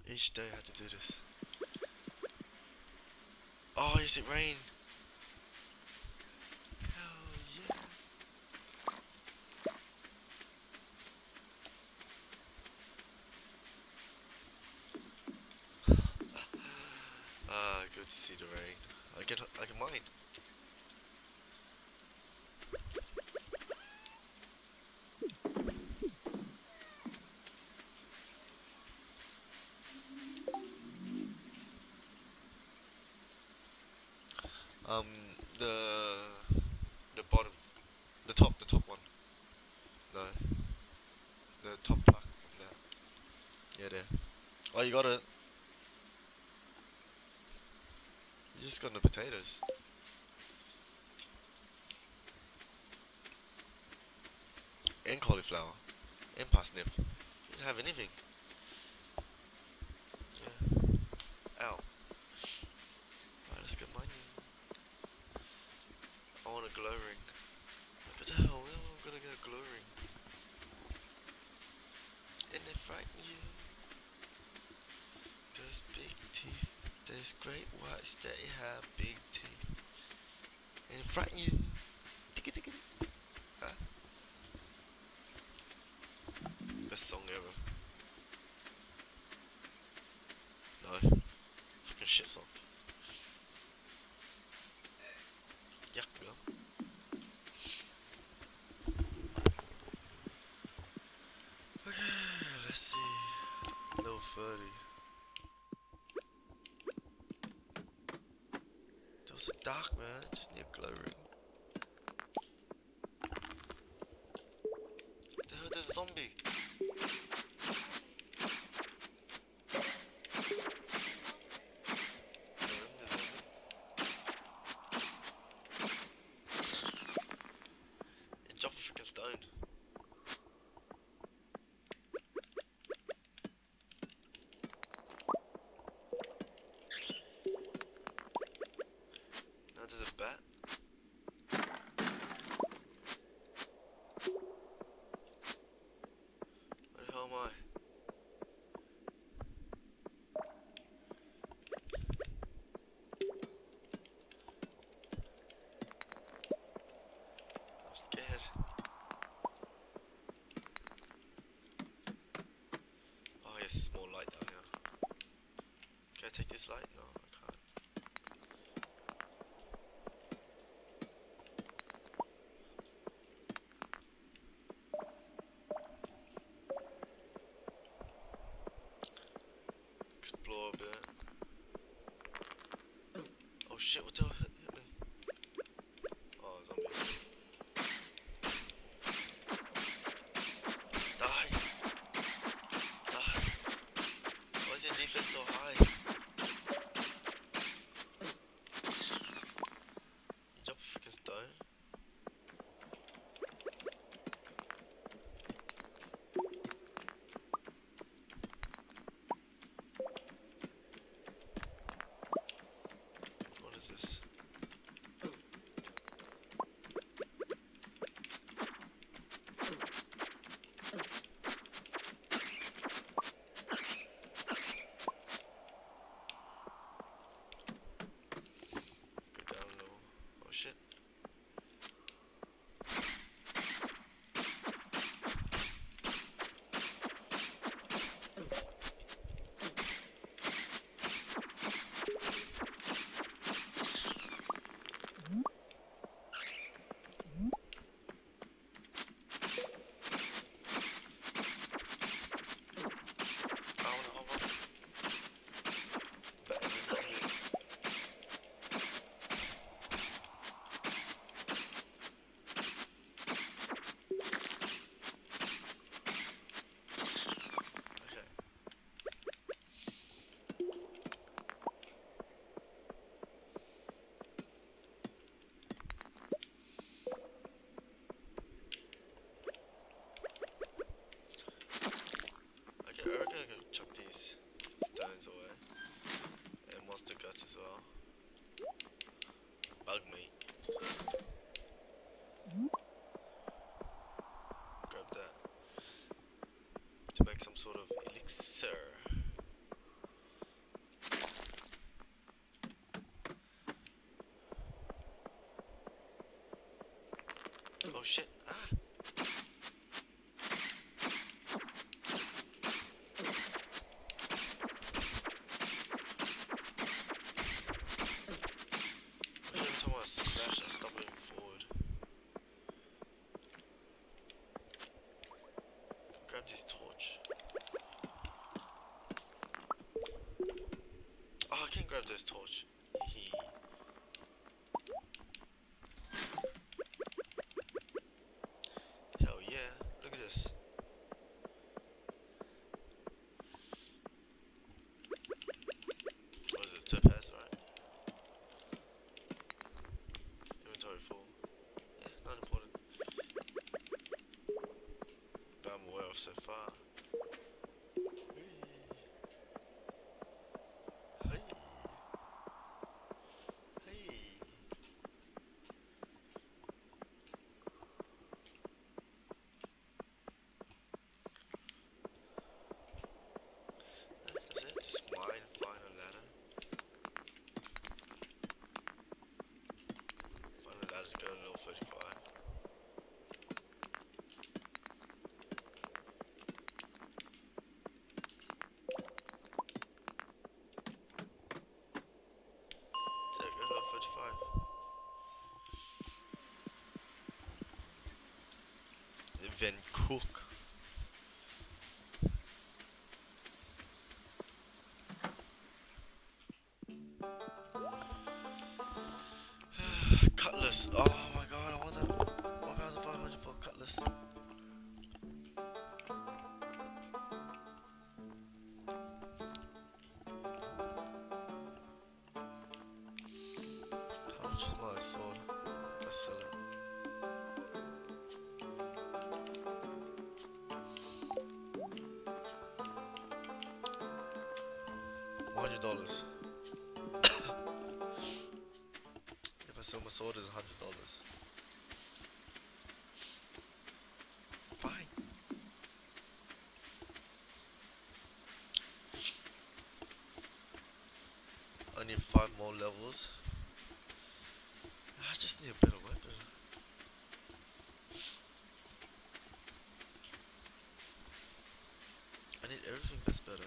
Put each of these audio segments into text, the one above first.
Each day I had to do this. Oh yes, it rained. Hell yeah. Ah, good to see the rain. I can mine. Um, the the bottom, the top one. No, the top plaque from there. Yeah, there. Oh, you got it. You just got the potatoes and cauliflower and parsnip. You didn't have anything. Yeah. Ow. Alright, let's get mining. I want a glow ring. What the hell? Where am I gonna get a glow ring? And they frighten you. Those big teeth. Those great whites that have big teeth. And they frighten you. Ticka ticka. Huh? Best song ever. No. Fucking shit song. Yuck, bro. Okay, let's see. Level 30. Those are dark, man. I just need a glow ring. The hell, there's a zombie. And drop a freaking stone. Now there's a bat. Where the hell am I? I'm scared. Oh yes, there's more light down here. Can I take this light? No, I can't. Explore a bit. Oh shit, what the hell hit me? Oh, zombie. Die! Die! Why is your defense so high? You drop a freaking stone? What is this? Go down low. Oh shit. I wanna hold on. Better than zombie. Okay. Okay, I reckon I can chuck these stones away. And monster guts as well. Bug meat. Grab that. To make some sort of elixir. this torch. Oh, I can't grab this torch. Hee. Hell yeah, look at this. What is this, topaz, right? Inventory full. Yeah, not important. But I'm aware of so far. Hey. Hey. That's it, just mine, find a ladder. Find a ladder to go to level 35. Did I go to level 35? Then cook. Cutlass. Oh my god, I want that. 1,500 for a cutlass. How much is my sword? Let's sell it. $100. If I sell my sword, it's $100. Fine. I need 5 more levels. I just need a better weapon. I need everything that's better.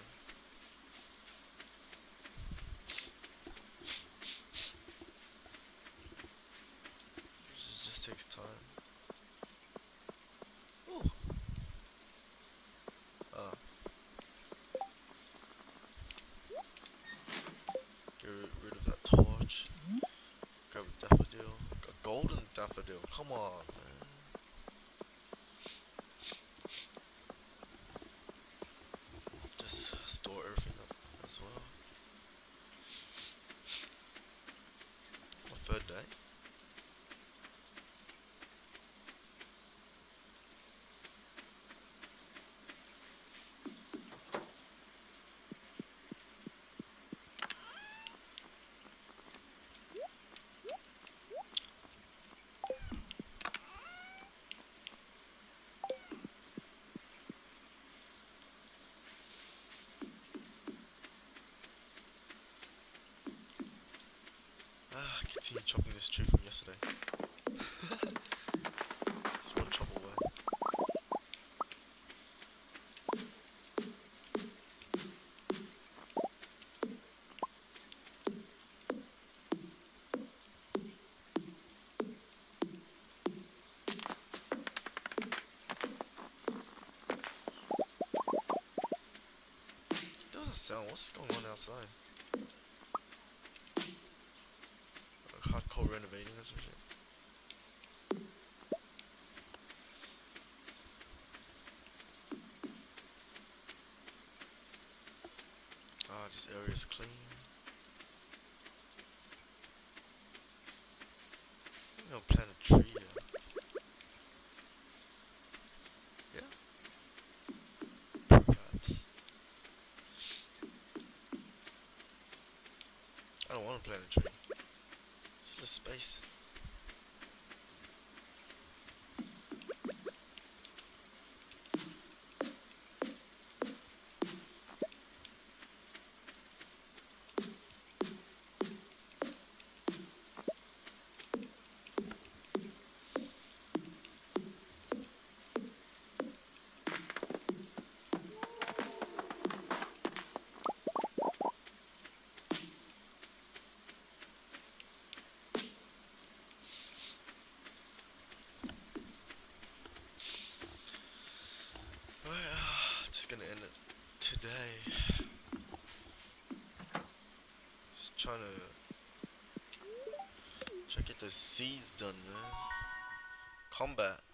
This just takes time. Ooh. Ah. Get rid of that torch. Grab a daffodil. A golden daffodil. Come on, man. Just store everything up as well. My third day. Continue chopping this tree from yesterday. Just one chop away. It doesn't sound. What's going on outside? Hardcore renovating or some shit. Ah, this area is clean. I'm gonna plant a tree here. Yeah? Perhaps. I don't want to plant a tree. It's just space. gonna end it today. Just trying to get the seeds done, man. Combat.